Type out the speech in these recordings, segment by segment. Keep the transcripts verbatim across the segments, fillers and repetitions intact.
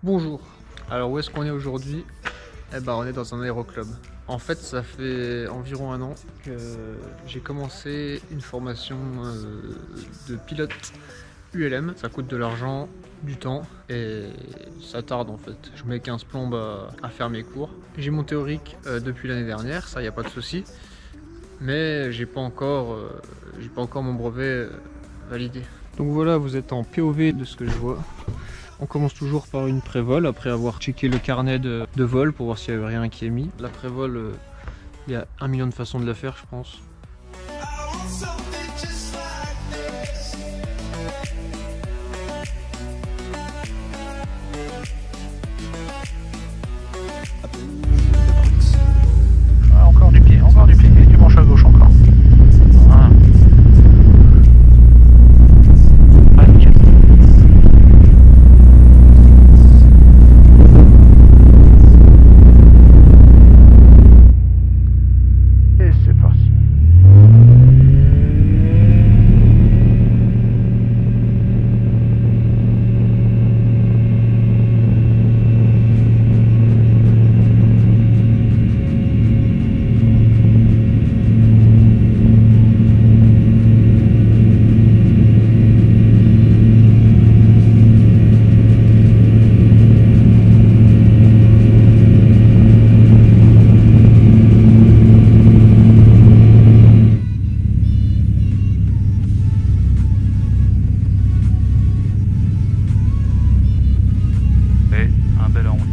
Bonjour. Alors où est-ce qu'on est aujourd'hui? Eh ben on est dans un aéroclub. En fait ça fait environ un an que j'ai commencé une formation euh, de pilote U L M. Ça coûte de l'argent, du temps et ça tarde en fait. Je mets quinze plombes à, à faire mes cours. J'ai mon théorique euh, depuis l'année dernière, ça y a pas de souci. Mais j'ai pas encore, euh, j'ai pas encore mon brevet euh, validé. Donc voilà, vous êtes en P O V de ce que je vois. On commence toujours par une pré-vol après avoir checké le carnet de, de vol pour voir s'il n'y avait rien qui est mis. La pré-vol, euh, il y a un million de façons de la faire, je pense. Ah, encore du pied, encore du pied, et du manche à gauche encore. Voilà. Ah, nickel. Et c'est parti. Un bel arrondi.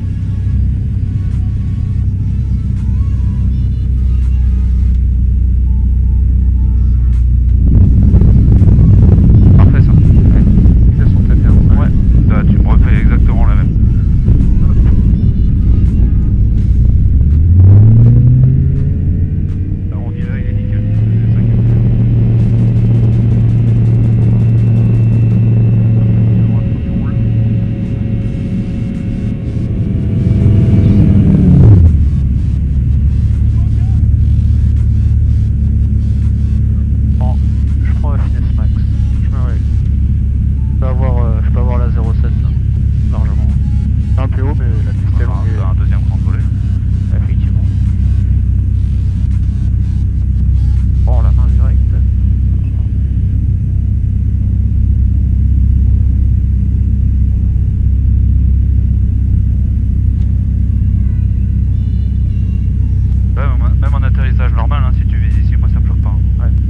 Parfait ça. Ouais. Ils sont très bien. Ouais. Là, tu me refais exactement la même. L'arrondi là, il est nickel. C'est ça qui me plaît. Tu roules. Je prends la finesse max. Je me règle. Je peux avoir, euh, je peux avoir la zéro sept là, largement. Un peu haut, mais la piste est longue. Et... un deuxième grand volet. Effectivement. Bon, la main directe. Ouais, même en atterrissage normal, hein, si tu vises ici, moi ça me choque pas. Hein. Ouais.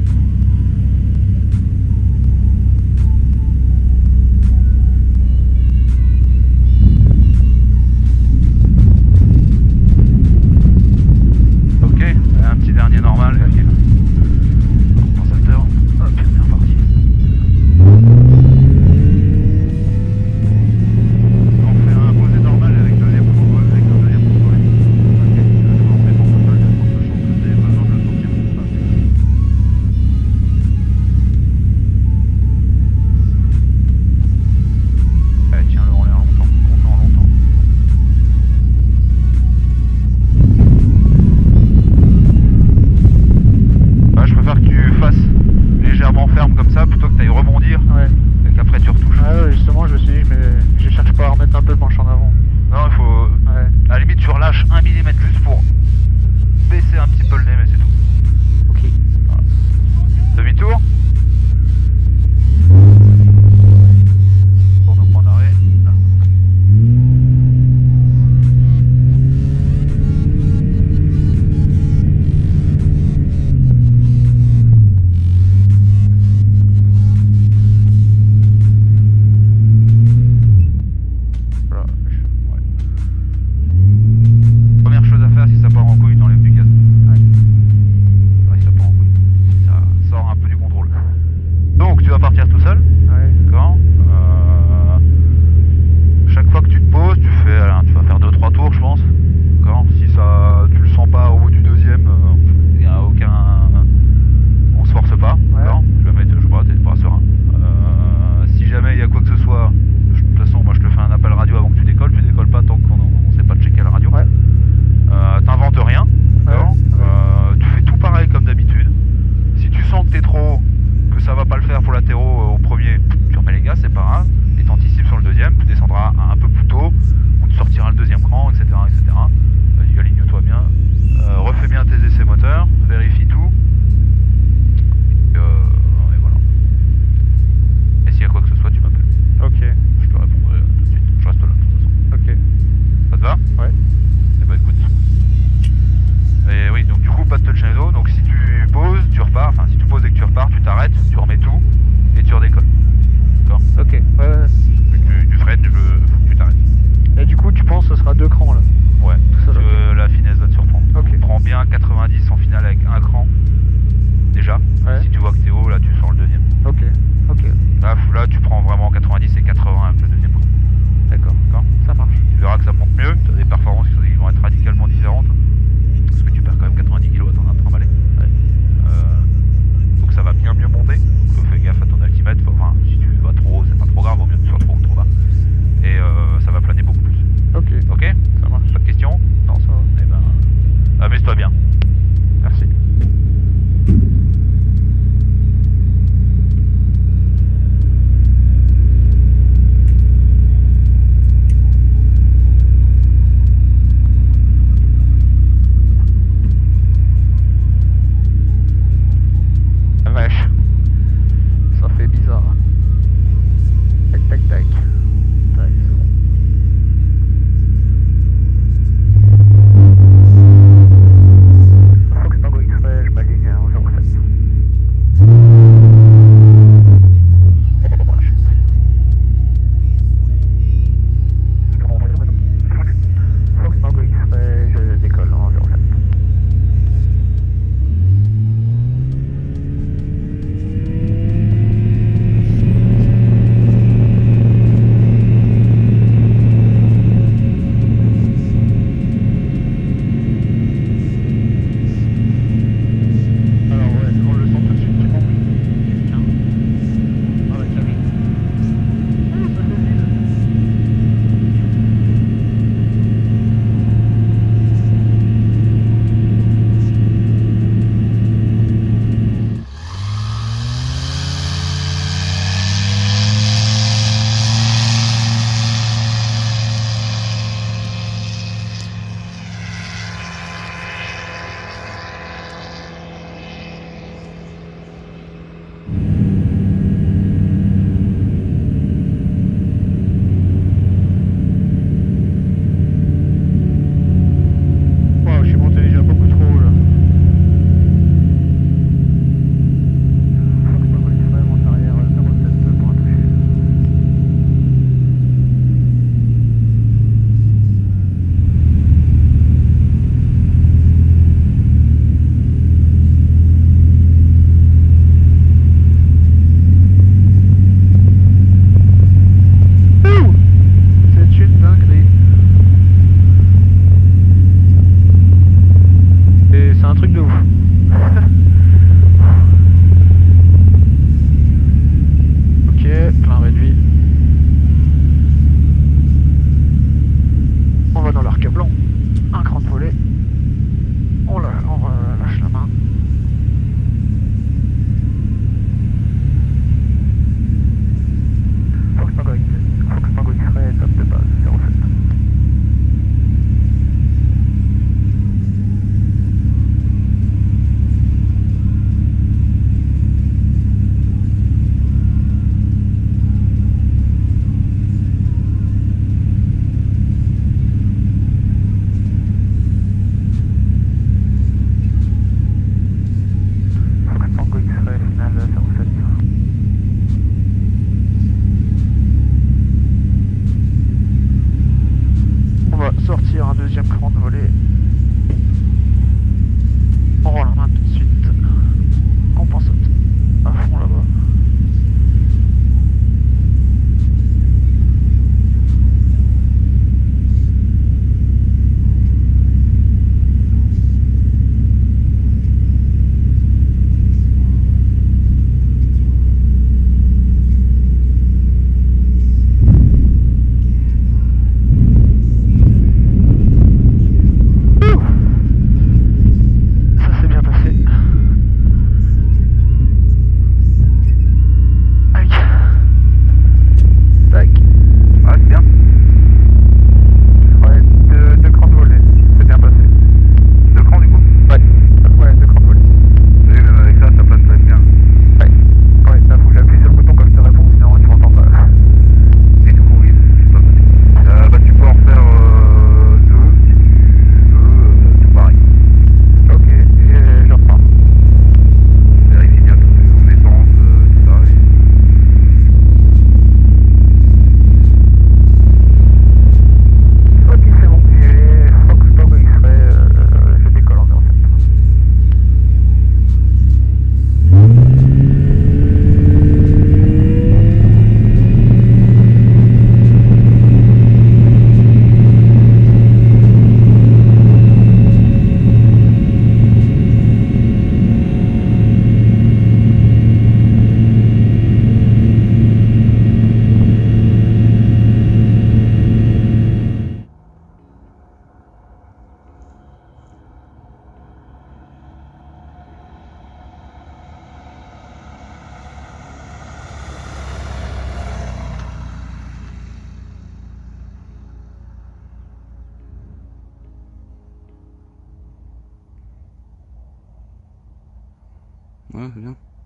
Ouais, c'est bien.